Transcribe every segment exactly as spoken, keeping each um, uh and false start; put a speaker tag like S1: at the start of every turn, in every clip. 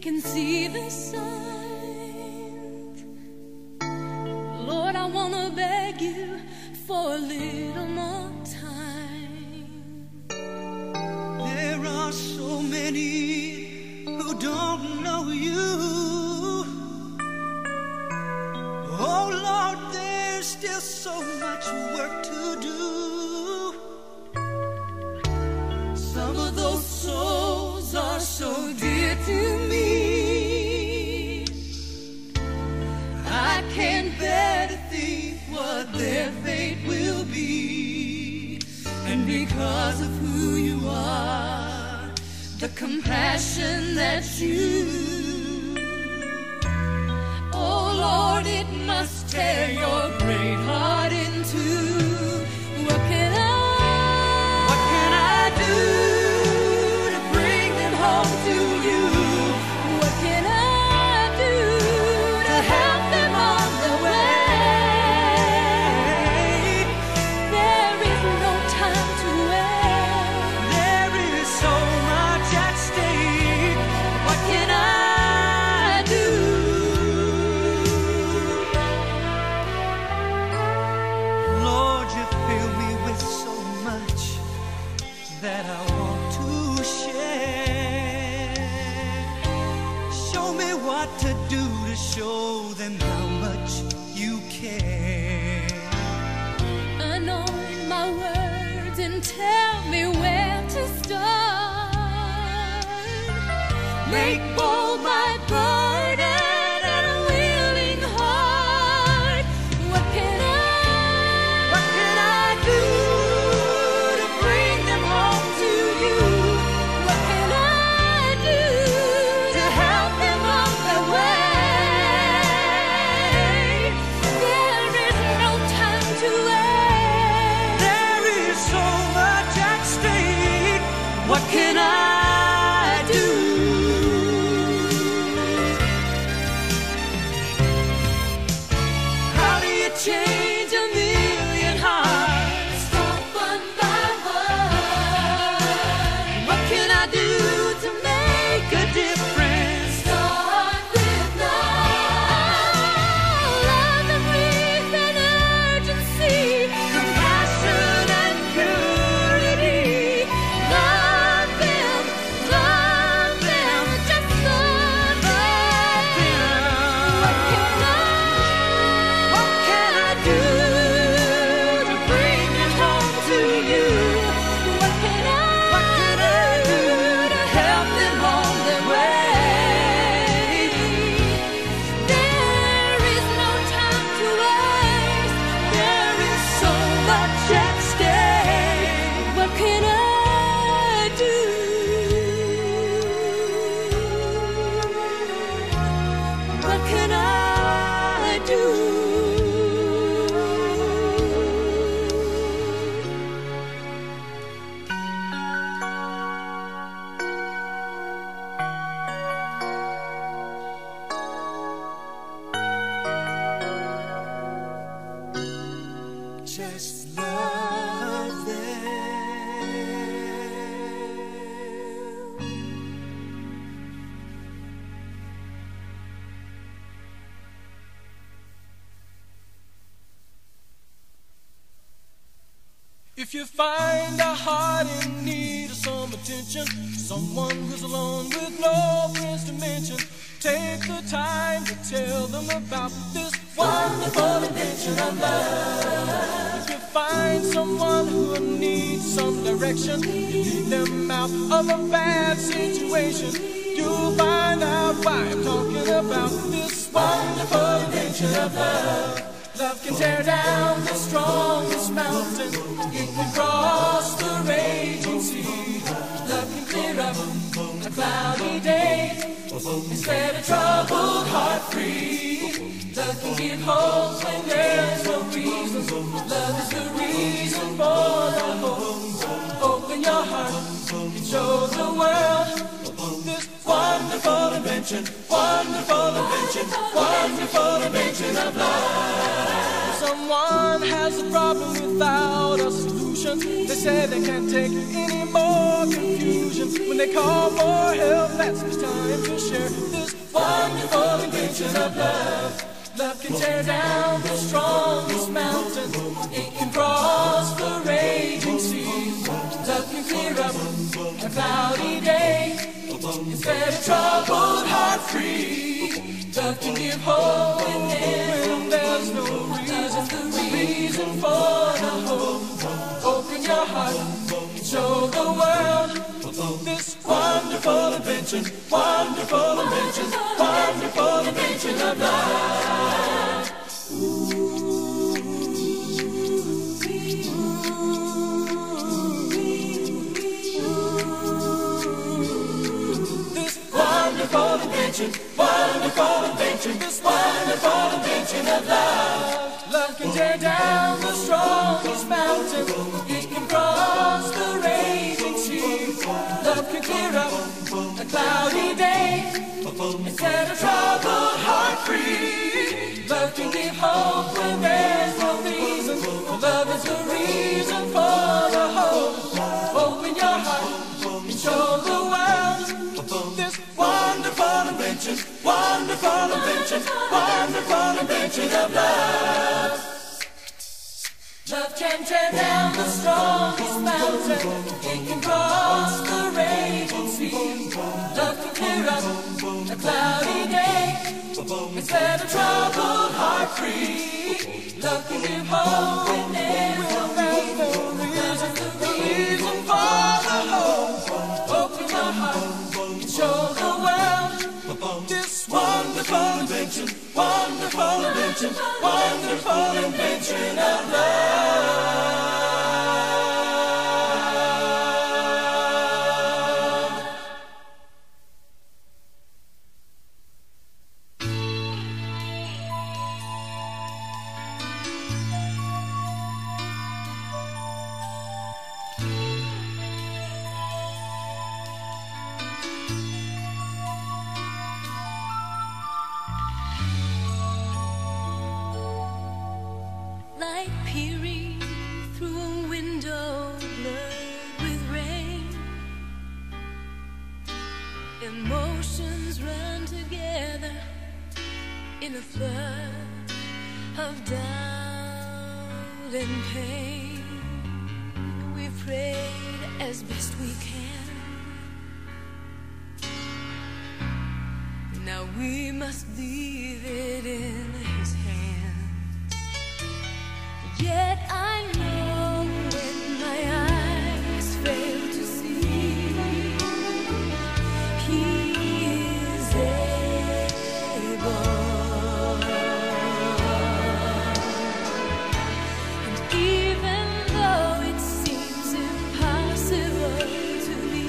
S1: can see the signs. Lord, I want to beg you for a little more time.
S2: There are so many who don't know you. Oh Lord, there's still so much work to do. Some of those souls are so dear to me. I can't bear to think what their fate will be. And because of who you are, the compassion that you, oh Lord, it must tear your great heart in two. What can I, what can I do to bring them home to you? What can I do to help them on their way? There is no time to wait. There is so much at stake. What can I do? Lord, you fill me with so much that I want to share. Show me what to do to show them how much you care.
S1: Anoint my words and tell me where to start. Make bold my burden and a willing heart. What can I,
S2: What can I do to bring them home to you?
S1: what can I do
S2: To help them on their way?
S1: There is no time to wait.
S2: There is so much at stake. What can I do? How do you change a million hearts?
S1: Stop one by one.
S2: What can I do to make a difference?
S1: Start with love. Love that breathes an urgency,
S2: Compassion and purity.
S1: love them, love them, just love them. What can I,
S2: What can I do to bring them home to you?
S1: what can I,
S2: What can I do to help them on their way?
S1: There is no time to waste.
S2: There is so much at stake.
S1: What can I do? What can I do?
S2: Just love them.
S3: If you find a heart in need of some attention, someone who's alone with no friends to mention, take the time to tell them about this wonderful invention of love. If you find someone who needs some direction, you lead them out of a bad situation, you'll find out why I'm talking about this wonderful invention of love. Love can tear down the strongest mountain. It can cross the raging sea. Love can clear up a cloudy day and set a troubled heart free. Love can give hope when there's no reason. Love is the reason for the hope. Open your heart and show the world this wonderful invention, wonderful invention, wonderful invention of love. Someone has a problem without a solution. They say they can't take any more confusion. When they call for help, that's the time to share this wonderful invention of love. Love can tear down the strongest mountain. It can cross the raging seas. Love can clear up a cloudy day and set a troubled heart free. Love can give hope when there's no reason, the reason for the hope. Open your heart and show the world this wonderful invention, wonderful invention, wonderful invention of love. This wonderful invention, wonderful invention, this wonderful invention of love. Love can tear down the strongest mountain. It can cross the raging sea. Love can clear up a cloudy day and set a troubled heart free. Love can give hope when there's no reason. Love is the reason for the hope. Open your heart and show the world this wonderful invention, wonderful invention, wonderful invention of love. Love can tear down the strongest mountain. It can cross the raging sea. Love can clear up a cloudy day and set a troubled heart free. Love can give hope when there's no reason, the reason for the hope. Open your heart and show the world this wonderful invention, wonderful invention, wonderful invention of love.
S1: Light peering through a window blurred with rain. Emotions run together in a flood of doubt and pain. We've prayed as best we can. Now we must leave it in His hands. Yet I know when my eyes fail to see, He is able. And even though it seems impossible to me,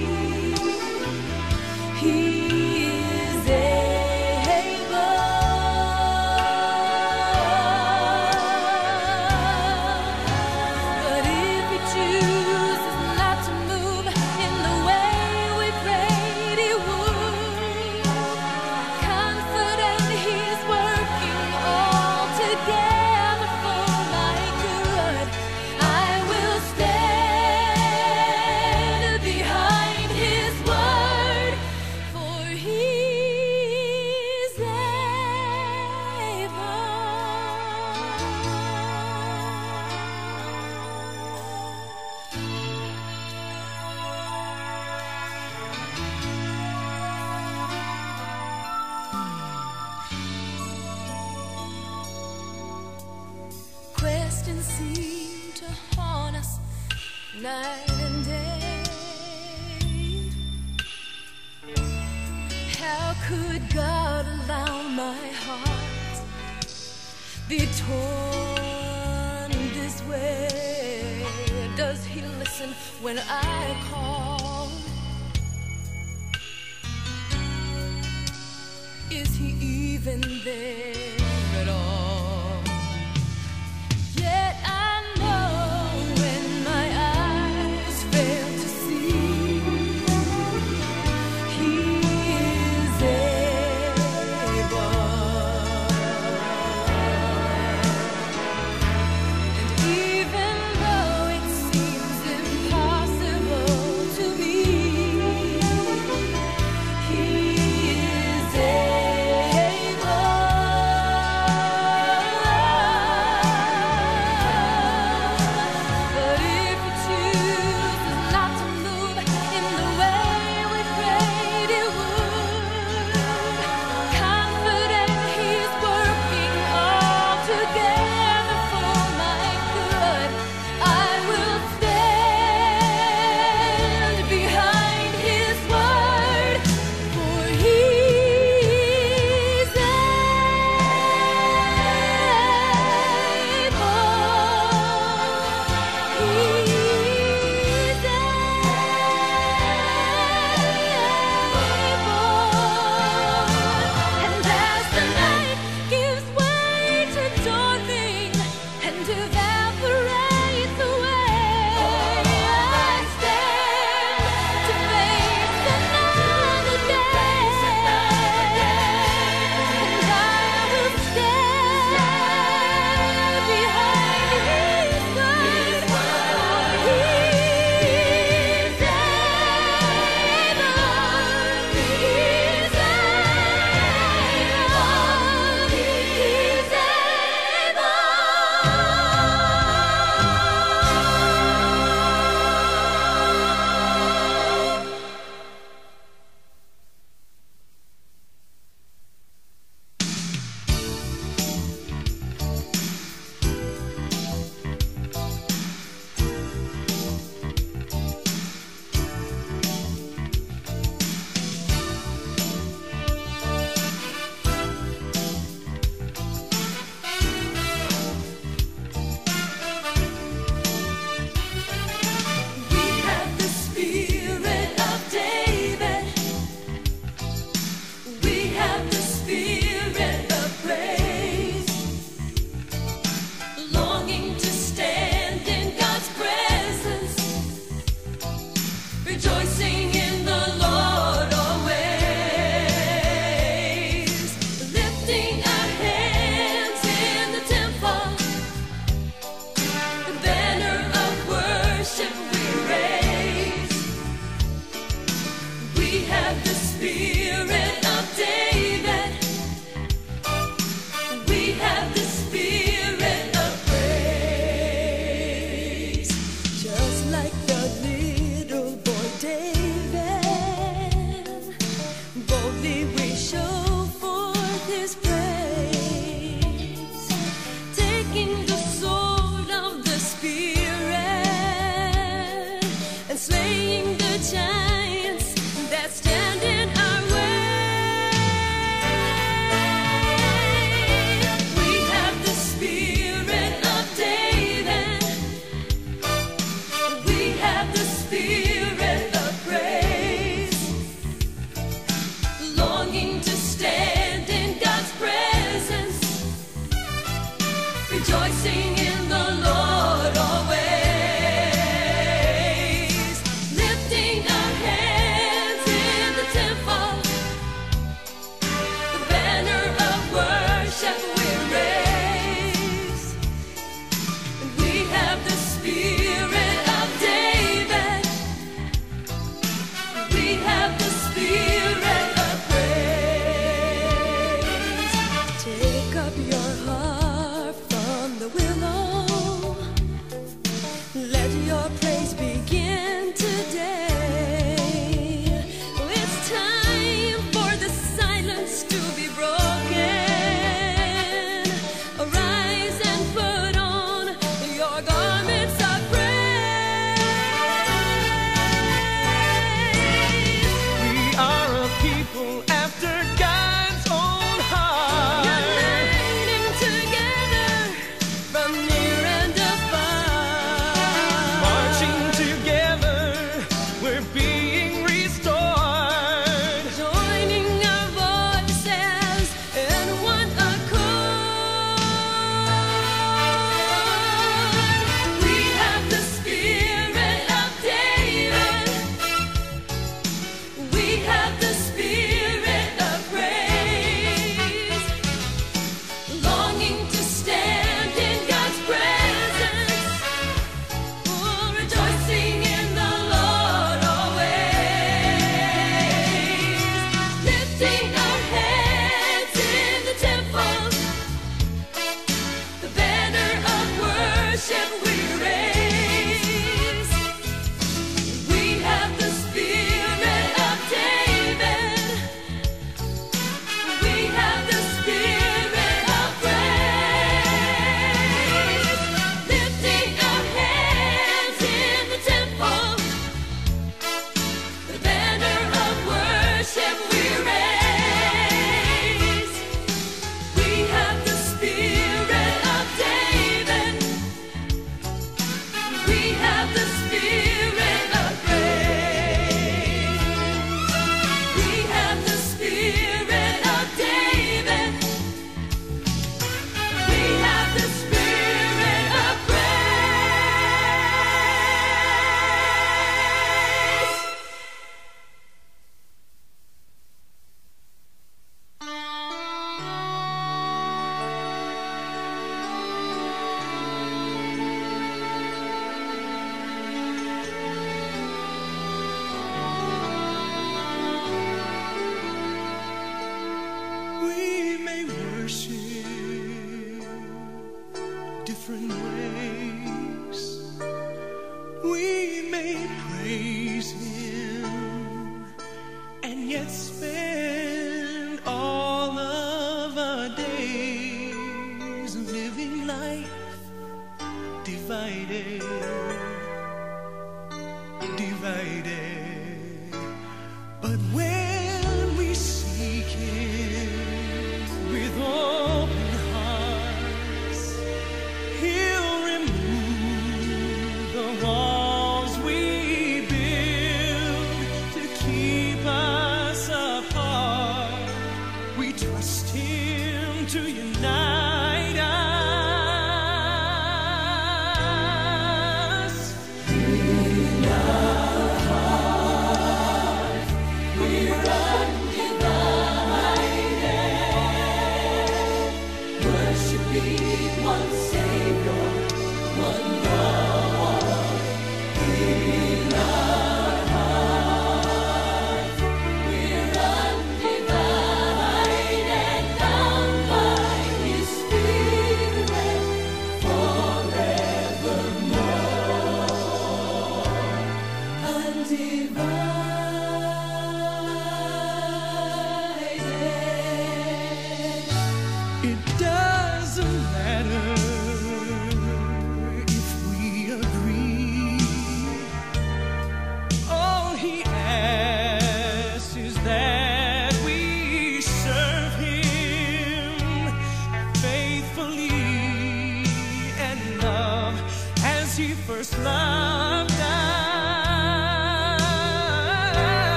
S1: He is able. But if He chooses not to move in the way we prayed He would, confident He's working all together for my good, I will stand behind His word, for He's able. Questions seem to haunt us night and day. How could God allow my heart be torn this way? Does He listen when I call? Is He even there at all? Yet I know when my eyes fail to see, He is able. And even though it seems impossible to me, spirit of David. We have the spirit of praise. Just like the little boy David, boldly we show forth his praise, taking the sword of the spirit and slaying the giants that stand in our way. We have the spirit of David. We have the spirit of praise, longing to stand in God's presence, rejoicing in the Lord always, lifting our hands in the temple, the banner of worship we raise. And we have the spirit of David. We have the spirit of praise. Take up your harp from the willow. Let your praise begin today. It's time for the silence to be broken. Arise and put on your garments of praise.
S3: We are a people after God's own heart.
S1: Uniting together from near and afar.
S3: Marching together, we're being restored.
S1: Joining our voices in one accord. We have the spirit of David. We have the spirit of praise, longing to stand in God's presence, oh, rejoicing in the Lord always, lifting our heads in the temple, the banner of worship we raise. We have the spirit of David. We have the spirit of praise, lifting our hands in the temple, the banner of worship we raise. We have the spirit of David. We have the spirit of praise. We have the spirit of David. We have the spirit of praise.
S3: We may worship different ways. We may praise Him and yet spend all of our days living life divided, divided. But when we seek Him with open hearts, He'll remove the walls we build to keep us apart. We trust Him to unite us. In our heart, we're undivided, worshiping one Savior, one Lord. In our heart, we're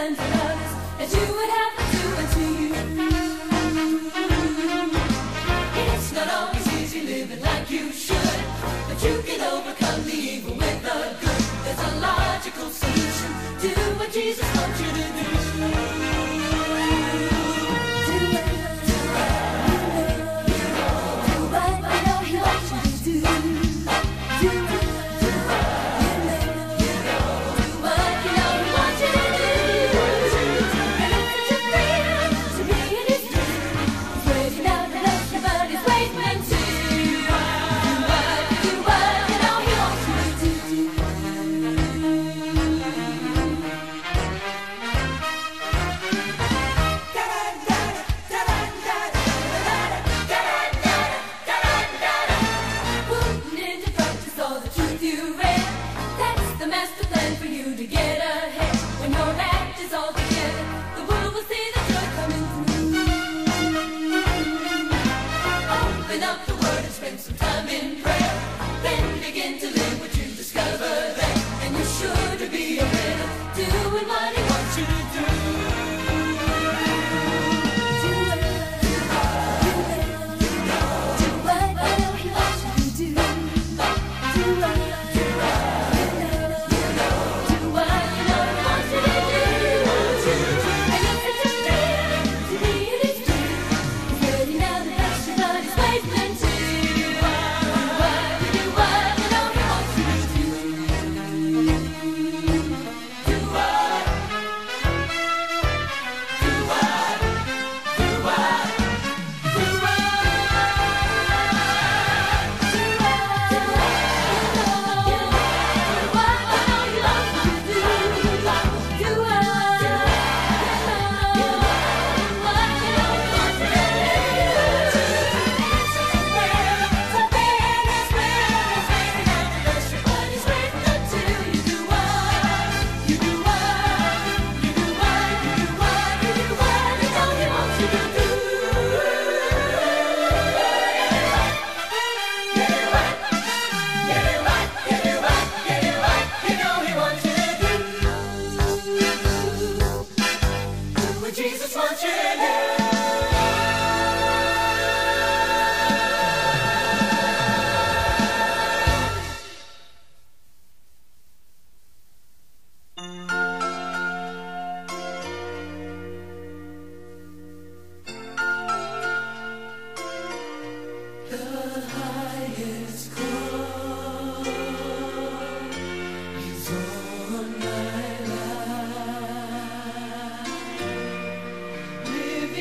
S1: and to others as you would have them do unto you. It's not always easy living like you should, but you can overcome the evil with the good. There's a logical solution to what Jesus wants you to do.
S2: Live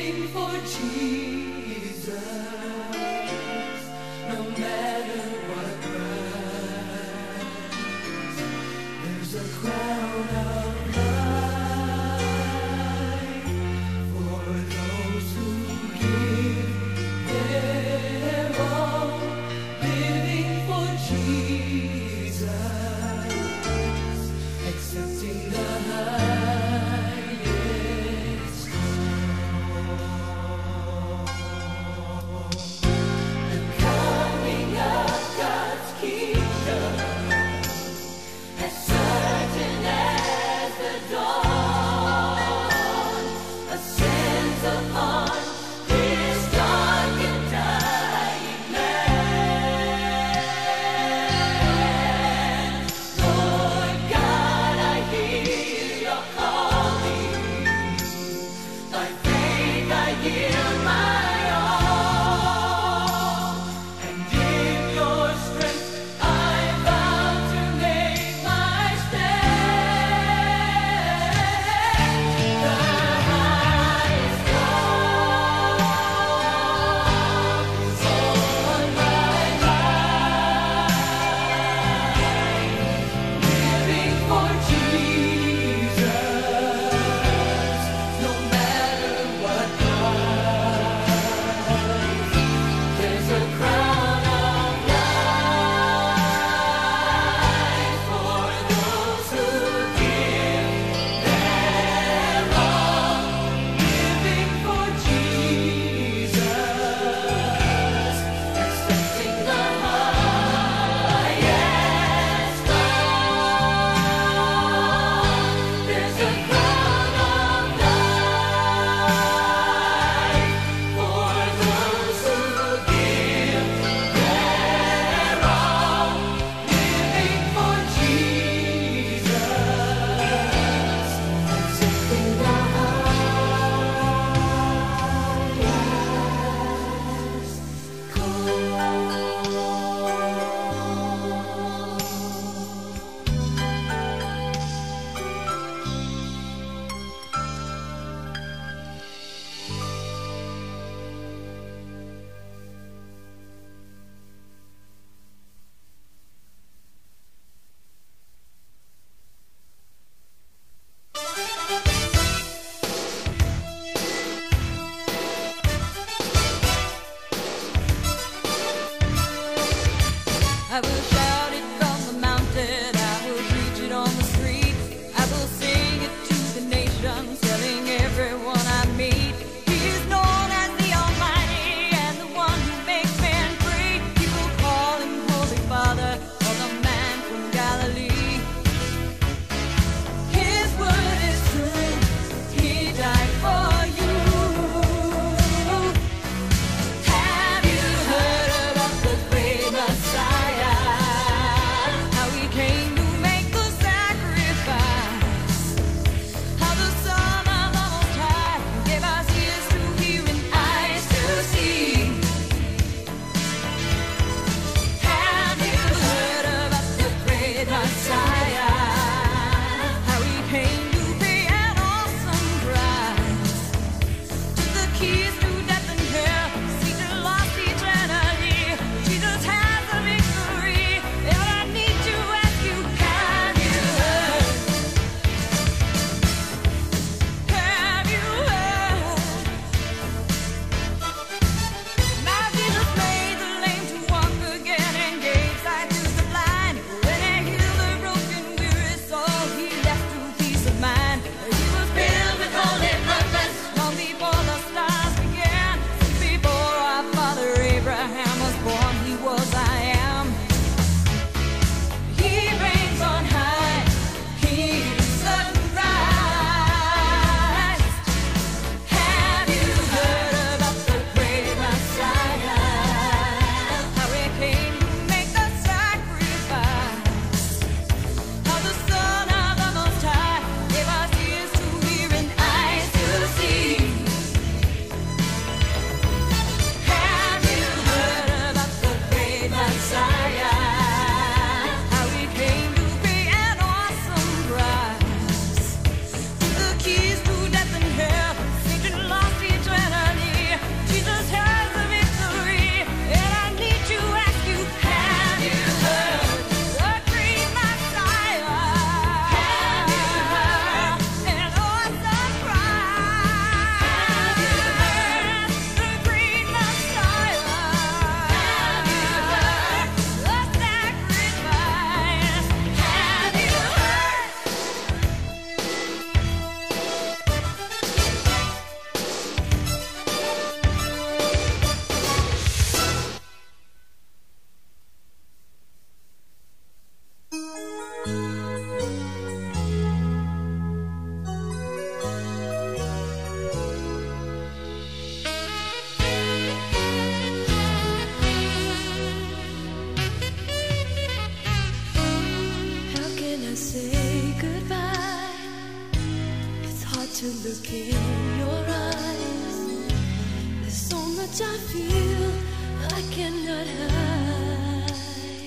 S1: to look in your eyes. There's so much I feel I cannot hide.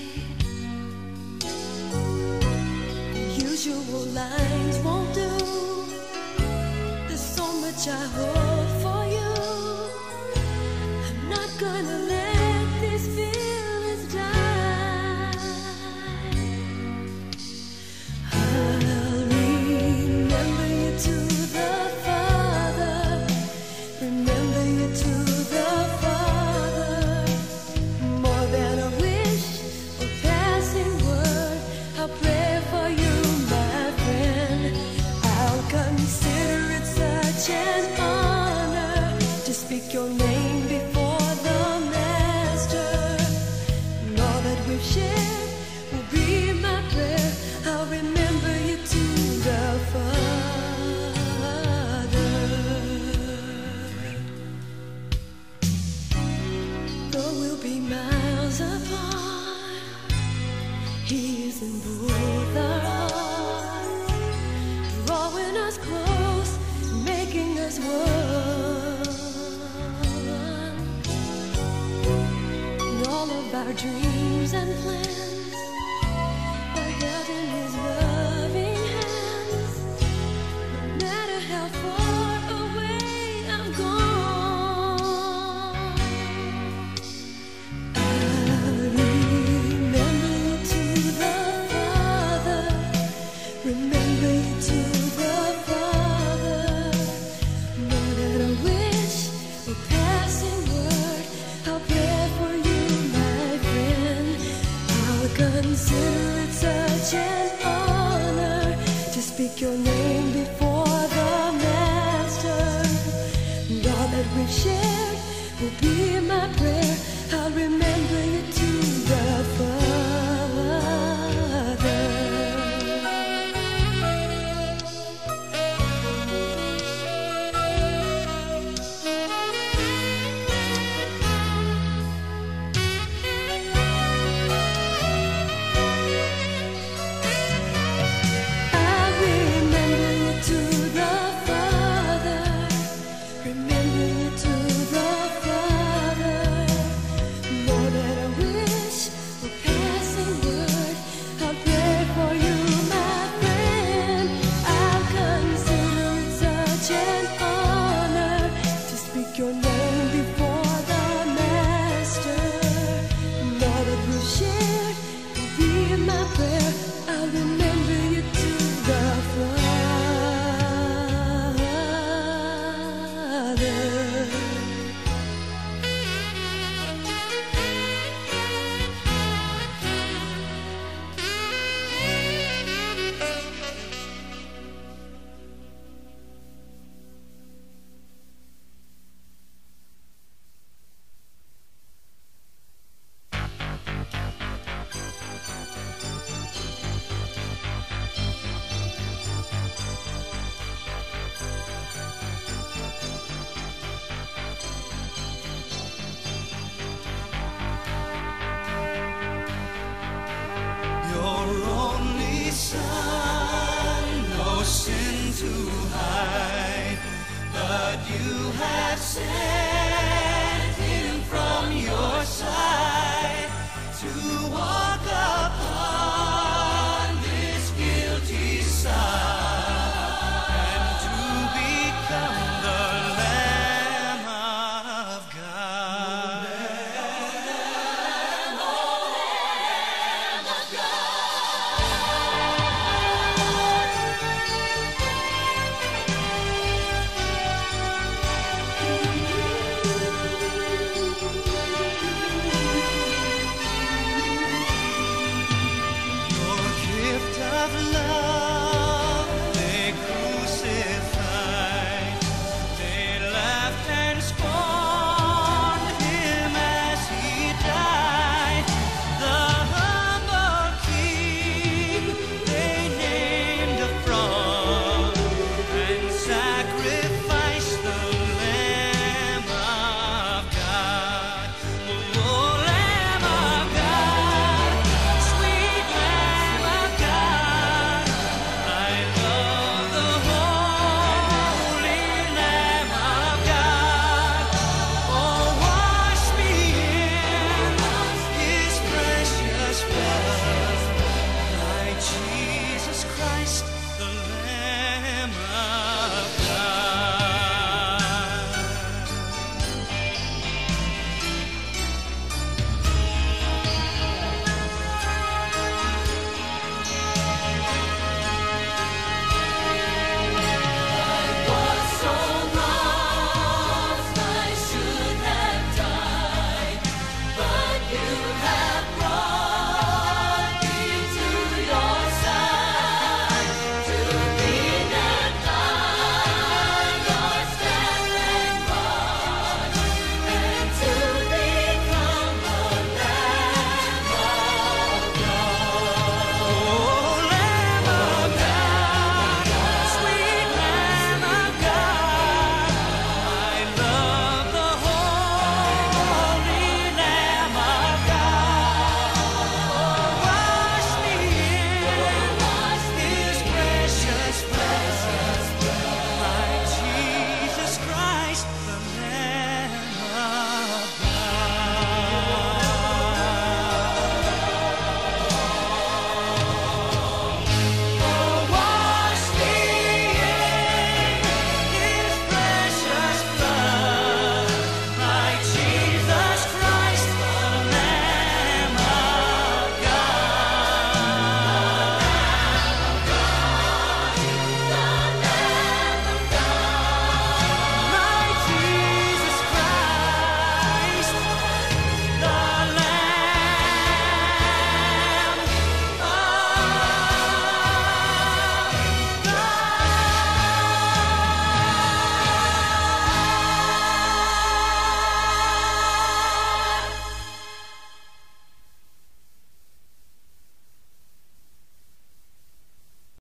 S1: Usual lines won't do. There's so much I hope for you. I'm not gonna let these feelings die. I'll remember you to the Father. Remember you to the Father. More than a wish or passing word, I'll pray for you, my friend. I'll consider it such an honor to speak your name before the Master. And all that we've shared will be my prayer. I'll remember you to the Father. Though we'll be miles apart, He is in both our hearts, drawing us close, making us one. And all of our dreams and plans are held in His loving hands. No matter how far away I'm gone, I'll remember you to the Father. Remember you to the Father. More than a wish or passing word, I'll pray for you, my friend. I'll consider it such an honor to speak your name before the Master. And all that we've shared will be my prayer. I'll remember you to the Father. I'll remember you to the Father. Remember you to the Father. More than a wish or passing word, I'll pray for you, my friend. I'll consider it such an honor to speak your name before the Master. And all that we've shared will be my prayer. I'll remember you to the Father.
S2: Your only Son, no sin to hide, but you have sent